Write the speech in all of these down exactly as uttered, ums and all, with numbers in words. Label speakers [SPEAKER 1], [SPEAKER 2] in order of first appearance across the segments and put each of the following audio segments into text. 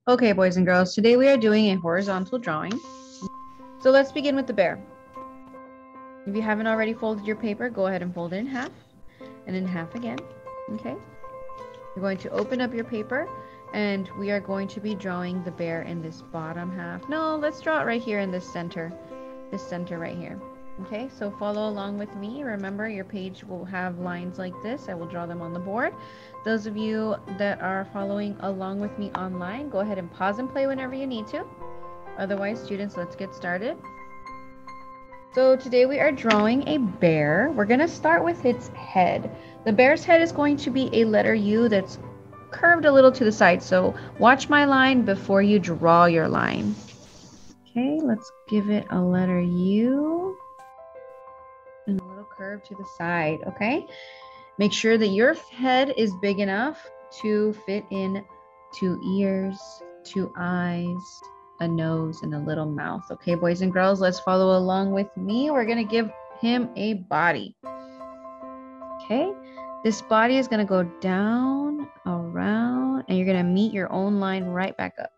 [SPEAKER 1] Okay, boys and girls, today we are doing a horizontal drawing. So let's begin with the bear. If you haven't already folded your paper, go ahead and fold it in half and in half again. Okay? You're going to open up your paper and we are going to be drawing the bear in this bottom half. No, let's draw it right here in this center. This center right here. Okay, so follow along with me. Remember, your page will have lines like this. I will draw them on the board. Those of you that are following along with me online, go ahead and pause and play whenever you need to. Otherwise, students, let's get started. So today we are drawing a bear. We're going to start with its head. The bear's head is going to be a letter U that's curved a little to the side. So watch my line before you draw your line. Okay, let's give it a letter U and a little curve to the side. Okay, make sure that your head is big enough to fit in two ears, two eyes, a nose, and a little mouth. Okay, boys and girls, let's follow along with me. We're gonna give him a body. Okay, this body is gonna go down, around, and you're gonna meet your own line right back up.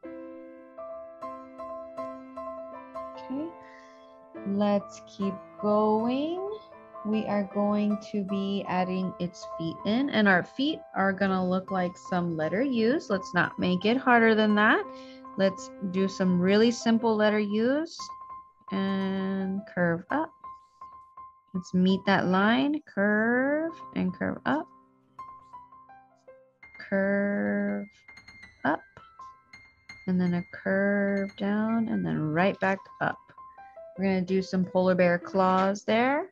[SPEAKER 1] Okay, let's keep going. We are going to be adding its feet in, and our feet are gonna look like some letter U's. Let's not make it harder than that. Let's do some really simple letter U's and curve up. Let's meet that line, curve and curve up, curve up, and then a curve down, and then right back up. We're gonna do some polar bear claws there.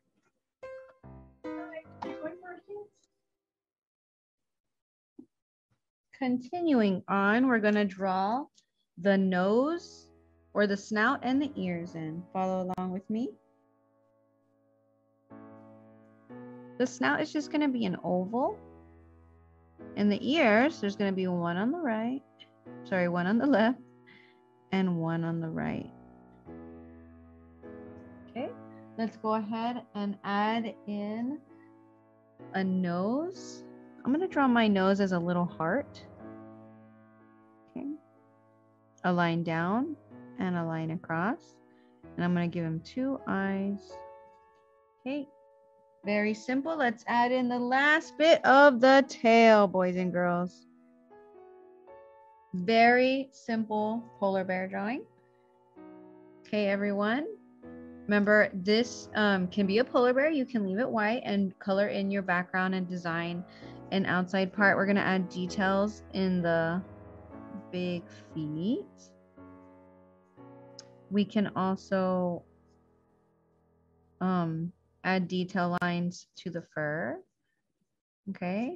[SPEAKER 1] Continuing on, we're gonna draw the nose or the snout and the ears in. Follow along with me. The snout is just gonna be an oval. And the ears, there's gonna be one on the right, sorry, one on the left and one on the right. Okay, let's go ahead and add in a nose. I'm gonna draw my nose as a little heart. Okay, a line down and a line across. And I'm gonna give him two eyes. Okay, very simple. Let's add in the last bit of the tail, boys and girls. Very simple polar bear drawing. Okay, everyone. Remember, this um, can be a polar bear. You can leave it white and color in your background and design an outside part. We're gonna add details in the big feet. We can also um, add detail lines to the fur. Okay.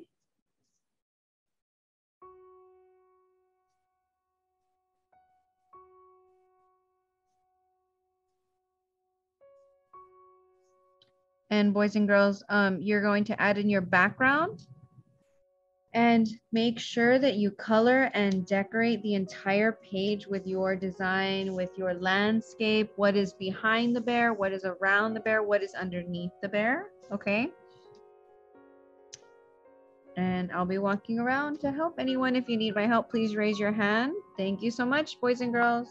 [SPEAKER 1] And boys and girls, um, you're going to add in your background and make sure that you color and decorate the entire page with your design, with your landscape, what is behind the bear, what is around the bear, what is underneath the bear, okay? And I'll be walking around to help anyone. If you need my help, please raise your hand. Thank you so much, boys and girls.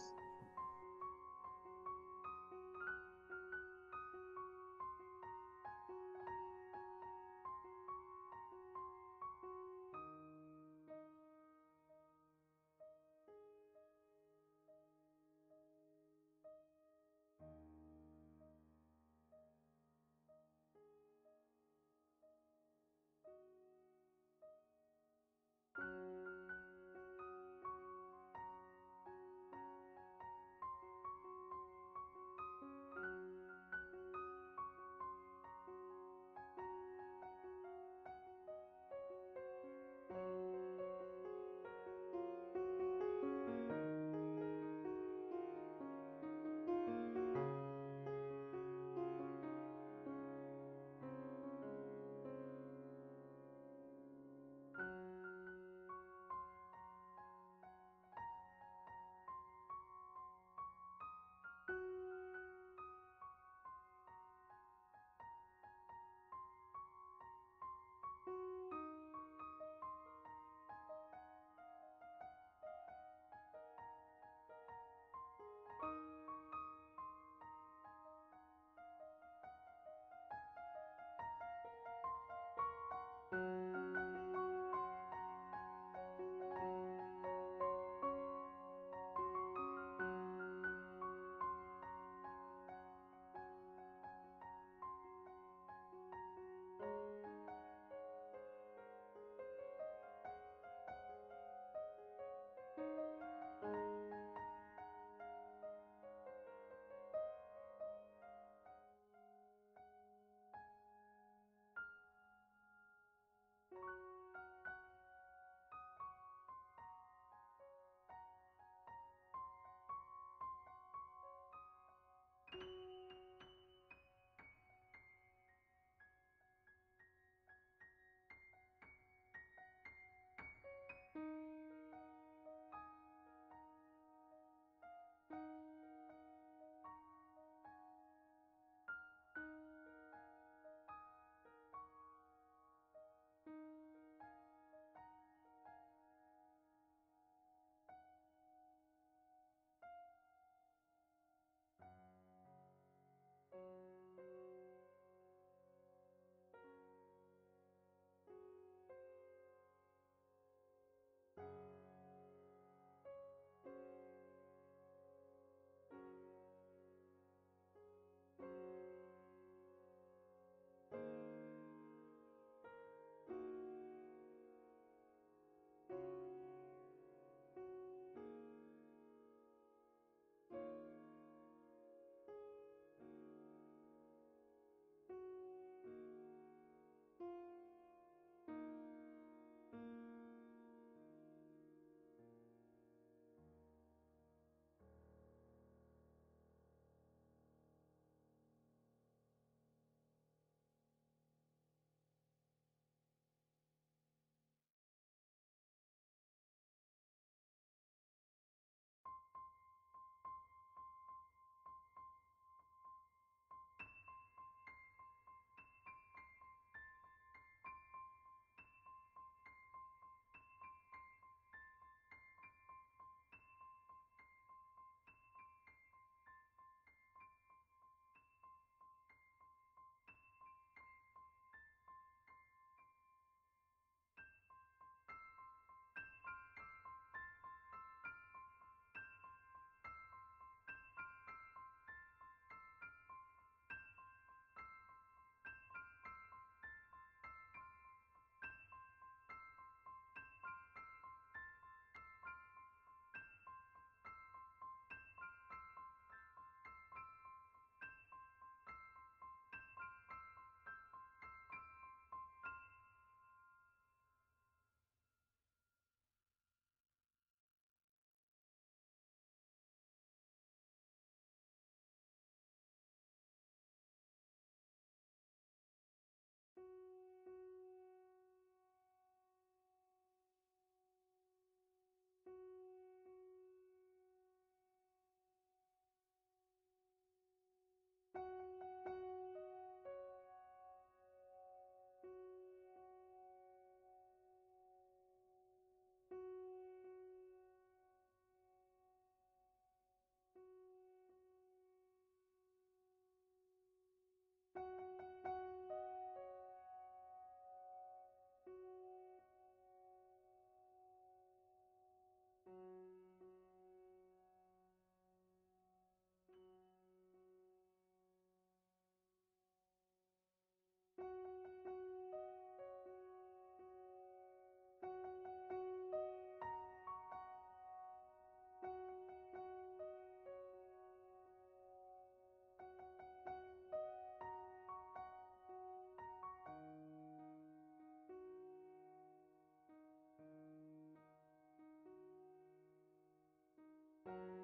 [SPEAKER 1] Bye.